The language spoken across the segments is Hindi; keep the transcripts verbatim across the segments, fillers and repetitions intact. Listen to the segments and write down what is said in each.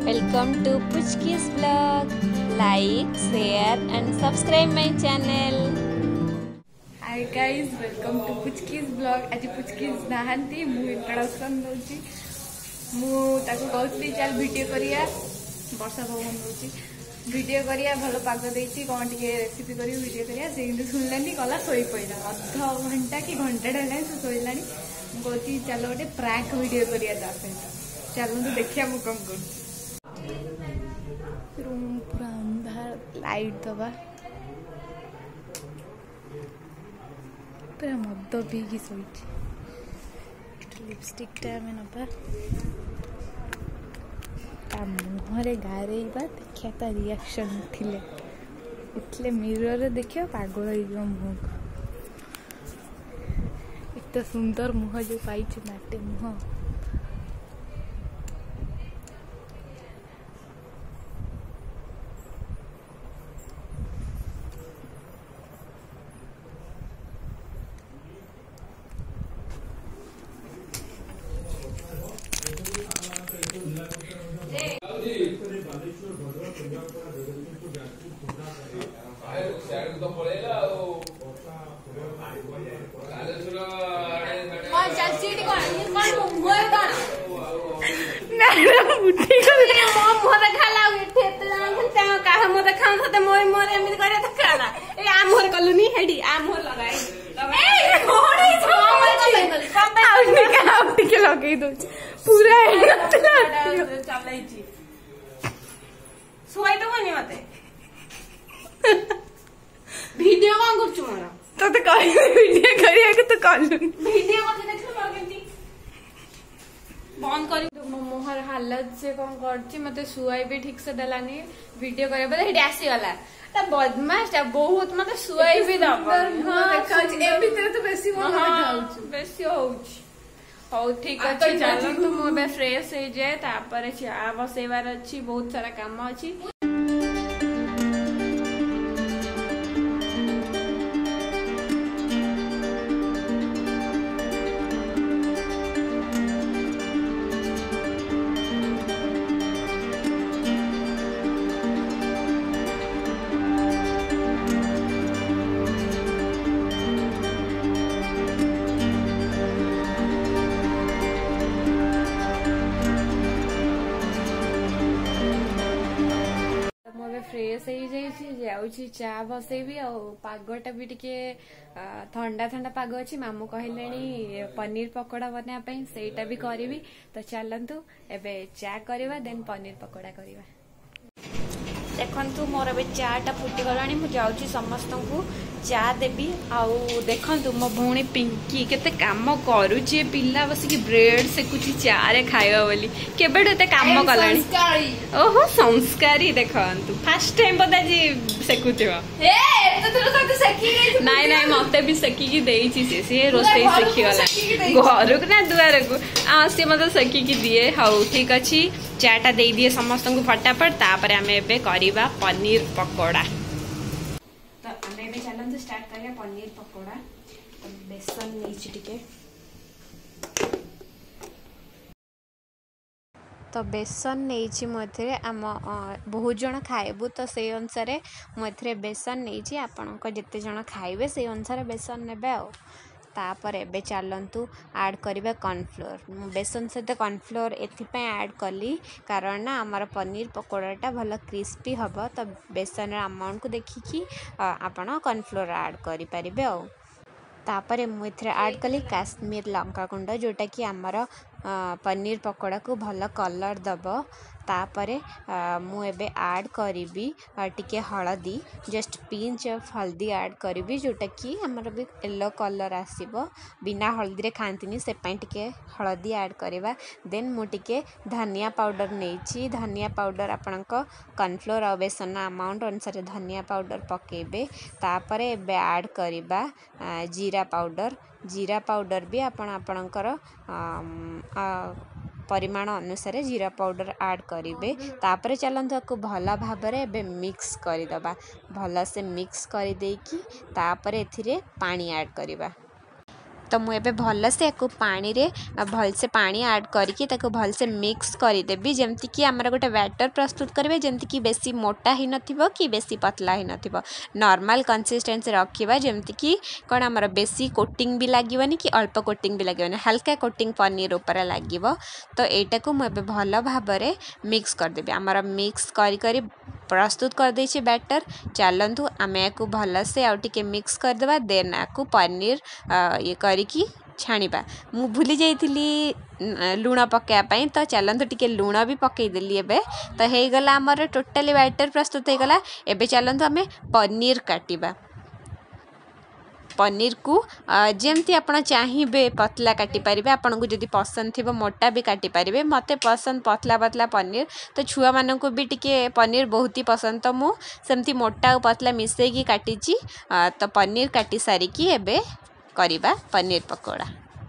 Welcome to Puchki's vlog. Like, share and subscribe my channel. Hi guys, welcome to Puchki's vlog. आज Puchki's नाहंती मु इंट्रोडक्शन दोची मु ताको कहउतली चल वीडियो करिया वर्षा भवन दोची वीडियो करिया भलो पाग देची कोन टिके रेसिपी करी वीडियो करिया से इंदु सुनलानी कला सोई पइला आधा घंटा की घंटा डला से सोइलानी मु कहती चलो गोटे प्रैंक वीडियो करिया ता सहित चलो तो देखिया मु कम कर रूम पूरा अंधार लाइट दबा पूरा मद पीकी शोची लिपस्टिक टा में नबा ता मुहरे गारेइबा देखिया ता रिएक्शन उठिले उठले मिरर देखिया पागल होइगो मुह इतना सुंदर मुह जो पाइछ नाटे मुह लगे पूरा वीडियो कौन करछु मोर तो तो कहि वीडियो करिया के तो कलु वीडियो मते देखलो मोर केंती बंद करी मो मोहर हालत से कौन करछि मते सुआई भी ठीक से दलानी वीडियो करे बले हेडी आसी वाला ता बदमाश ता बहुत मते सुआई भी दब हां देखा ए भीतर तो बेसी मन देखाउछु बेसी होउछि हो ठीक अछि चलो तो मो बे फ्रेश हो जाए तापर चा बसेवार अछि बहुत सारा काम अछि फ्रेश हो चा बसैबी आ पागटा भी टिके ठंडा ठंडा पाग अच्छी मामू कहले पनीर पकोड़ा बनाया सेटा भी करी तो चलतु एबे चा करवा देन पनीर पकोड़ा करवा देखु मोर ए चाटा फुटी गलानी मु जाऊँ समस्त को चा देवी आउ देखु मो भौणी पिंकी केते काम करुची पिला बसिकी ब्रेड सेकुची चा रे खाइबा बोली केबेडो एते काम कलानी ओहो संस्कारी देखंतु फर्स्ट टाइम पता जी सेकुथिबो ए एते तो सब सेकी गई नाइ नाइ मते भी सेकी की देईची से से रोस्ते सेकी गला घर को ना दुआर को आ से मते सेकी की दिए हाउ ठीक अछि चाटा दे दिए समस्त को फटाफट तापर हमें एबे करिबा पनीर पकोड़ा तो हमें एबे चलन से स्टार्ट करिया पनीर पकोड़ा तो बेसन नीचे टिके तो बेसन नहीं मध्य आम बहुत जन खाइबू तो से अनुसार मध्य बेसन नहीं आपण जिते जन खाइबे से अनुसार बेसन नेबे आ तापर एबे चलतु ऐड करिबा कॉर्नफ्लोर बेसन सहित कॉर्नफ्लोर एथिपाई ऐड कली कारण ना आमर पनीर पकोड़ाटा भल क्रिस्पी हम तो बेसन अमाउंट को देखिकी आपण कॉर्नफ्लोर ऐड करि परिबे आ तापर मुझे ऐड कली काश्मीर लंका गुंड जोटा कि आमर पनीर पकोड़ा को भल कलर दब तापरे मु एबे ऐड करी टिके हलदी जस्ट पिंच ऑफ हल्दी ऐड करी जोटा कि हमर भी येलो कलर आसीबो बिना हल्दी रे खांतिनी से पई टिके हल्दी ऐड करबा देन मु टिके धनिया पाउडर नेछि धनिया पाउडर आपनक कॉर्नफ्लोर आ बेसन अमाउंट अनुसार धनिया पाउडर पकेबे तापरे एबे ऐड करबा जीरा पाउडर जीरा पाउडर भी आपण आपणकर परिमाण अनुसार जीरा पाउडर ऐड करेंगे तापर चलते आपको भल भाव में मिक्स करदे भल से मिक्स कर देकी तापर एथिरे पानी ऐड करवा तो मुझे भलसे या पानी रे भलसे पानी ऐड करके भलसे मिक्स करदेवी जमती कि आमर गोटे बैटर प्रस्तुत करेंगे जमती कि बेसी मोटा ही नथिबो कि बेसी पतला ही नथिबो नॉर्मल कंसिस्टेंसी रखिबा जमती कि कौन आमर बेसी कोटिंग भी लागोनी कि अल्प कोटिंग भी लागोनी हल्का कोटिंग पनीर ऊपर लागिबो। तो एटा को मुझे भल भाव में मिक्स करदेवी आमर मिक्स करी करी प्रस्तुत कर देछि बैटर। चलतु आम या भलसे आउ टिके मिक्स करदेबा देन आपको पनीर ये करिकी छाणीबा। मु भूली जाइली लुण पकाइबापी तो चलतु टिके लुण भी पकईदेली एबे तो होगला आमर टोटाली बैटर प्रस्तुत होगला। एबे चलतु आम पनीर काटिबा पनीर को जमती आप चाहिए पतला काटी पारे आपन को जदि पसंद थी मोटा भी काटी पारे मते पसंद पतला पतला पनीर तो छुआ मान को भी टिके पनीर बहुत ही पसंद तो मुझे मोटा और पतला मिसेकी काटी तो पनीर काटी सारिकी एबे करिबा पनीर पकोड़ा।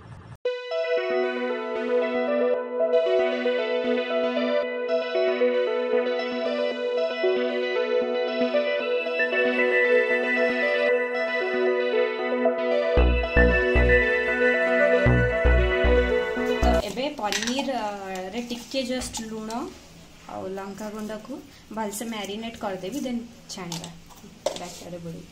पनीर रे टिके जस्ट लुण और लंका गुंड को भलसे मैरिनेट करदेवी देन छाणीबा बैटर बुड़ी।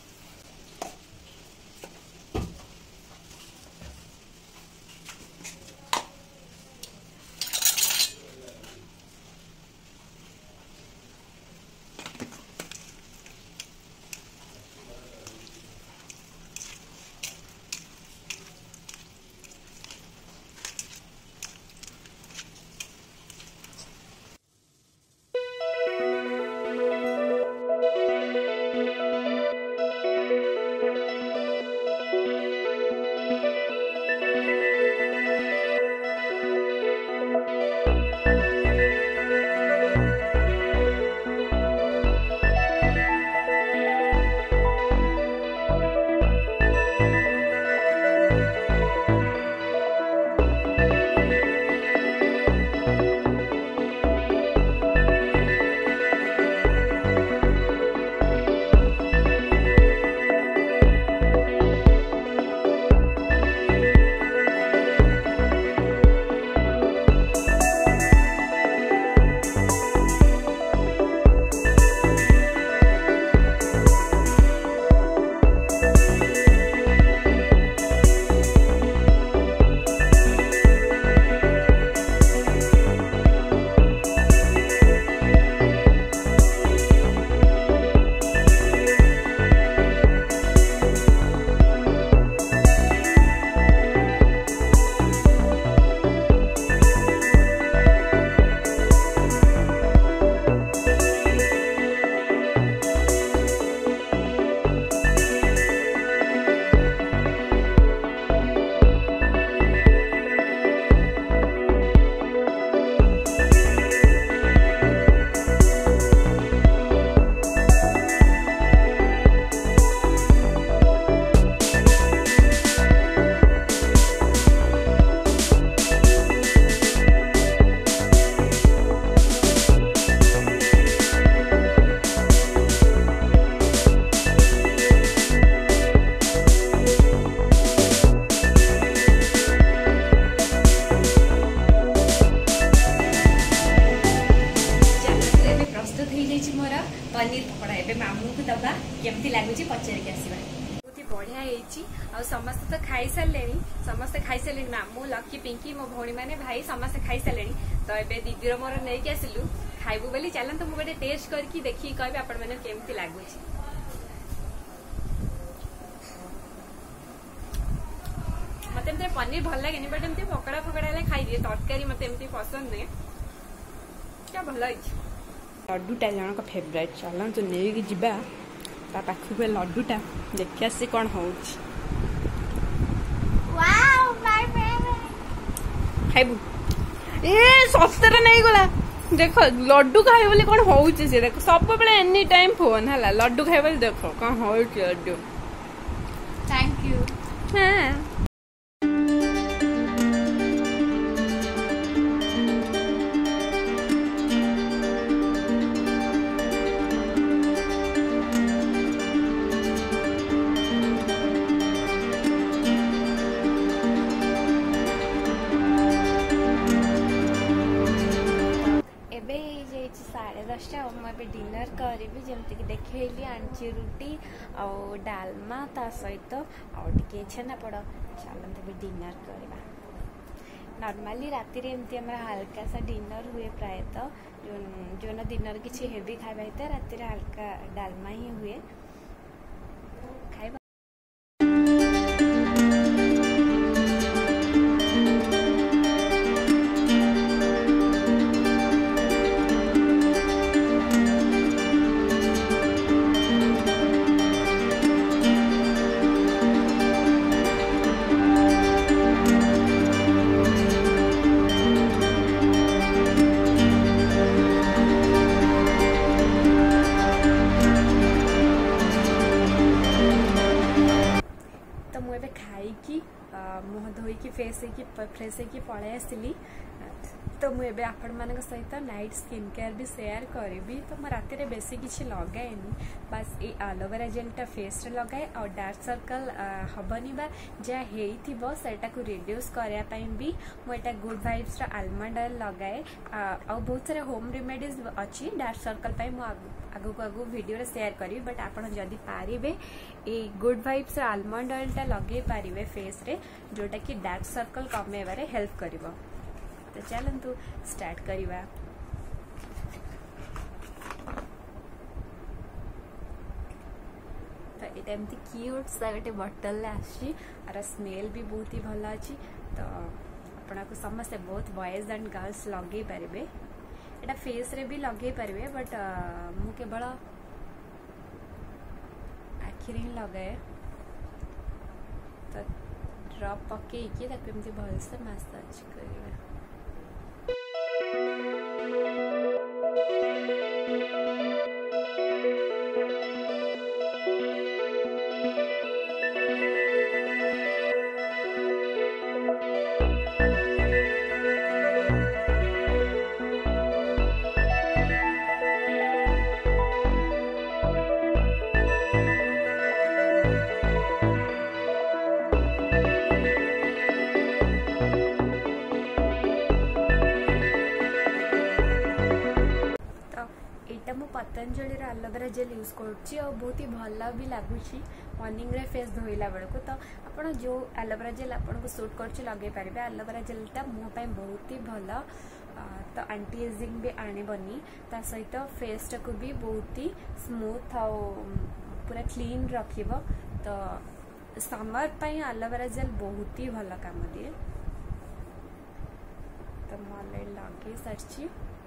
पनीर पकोड़ा एबे मामू को दबा केमती लागुची पचारिक आसीबा। बहुत ही बढ़िया हेची आ समस्त तो खाई सारलेनी समस्त खाई सारलेनी मामू लकी पिंकी मो भौणी माने भाई समस्त खाई सारलेनी तो एबे दीदी रो मोर नै के आसिलु खाइबु बोली चलन तो मु गोटे टेस्ट करके देखि कहबे आपण माने केमती लागुची। मते एमते पनीर भल लागेनी बट एमते पकोड़ा पकोड़ा ले खाई दिए तरकारी मते एमती पसंद नै क्या भल हेची। लड्डूटा जन का फेवरेट चलन तो नहीं जीवा ता पाखु पे लड्डूटा देखिया से कौन हो खाइबू ए सस्ते नहीं गला देख लड्डू खाए बोले कौन हो देख सब बेले एनी टाइम फोन है लड्डू खाए बोले देख कौन हो लड्डू। Thank you. हाँ जाइए साढ़े दसटा मुझे डिनर करी जमीक देखली आनी रुटी आउ डालमा ता सहित आउे छेनापड़ चलते भी डिनर करवा। नॉर्मली राति एमती हल्का सा डिनर हुए प्रायतः जो जो डिनर किसी हेवी खाଇବା होता है राति हल्का डालमा ही हुए खाଇବା। मुझे खाई मुह धोईकी फेस फ्रेश होगी पलि आसली तो मुझे आपण मान सहित नाइट स्किन केयर भी शेयर करी। तो मैं राति बेसी किसी लगाएनी बस ये एलोवेरा जेलटा फेस रे लगाए और डार्क सर्कल हेनी बा जहाँ होटा को रिड्यूस करने भी मुझे गुड वाइब्स आलमंड ऑयल लगाए आ बहुत सारा होम रेमेडीज अच्छी डार्क सर्कल आगु को आगु वीडियो शेयर करी। बट आपड़ जदि पारे ये गुड वाइब्स आलमंड ऑयलटा लगे पारे फेस रे जोटा कि डार्क सर्कल कमेबारे हेल्प करिवो। तो चलतु स्टार्ट करिवा। तो ये एमती क्यूट सा गोटे बटल आसी और स्मेल भी बहुत ही भल अच्छी। तो आपन को समस्ते बहुत बॉयज एंड गर्ल्स लगे पारे एटा फेस रे भी लगे पारे बट मु केवल आखिरी लगाए। तो ड्रॉप पकईकी एमती भलसे मसाज करिवा। मु पतंजलि एलोवेरा जेल यूज करुच्ची और बहुत ही भल भी लगुच मॉर्निंग रे फेस धोइला बेलू। तो आपड़ जो एलोवेरा जेल आपको सूट कर लगे पारे एलोवेरा जेलटा मुँह बहुत ही भल। तो एंटी एजिंग भी आणबनी ता सहित फेस को भी बहुत ही स्मूथ आ पूरा क्लीन रखिब। तो समर पाई एलोवेरा जेल बहुत ही भल काम दिए। तो मुझे लगे सारी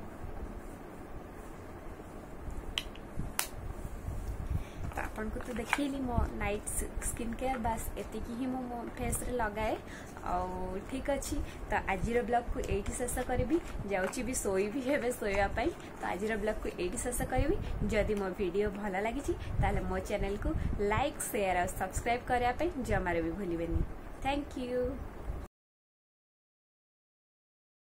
तो आपन को तो देखली मो नाइट स्किन केयर बस एति ही मो फेस रे लगाए और ठीक अच्छी। तो आज ब्लॉग को यही शेष करी जाऊँगी भी सोई भी हेबे सोयापाई। तो आज ब्लॉग को यही शेष करी। जदि मो वीडियो भल लगी ताले मो चैनल को लाइक शेयर और सब्सक्राइब करने जमार भी भूलें। Thank you.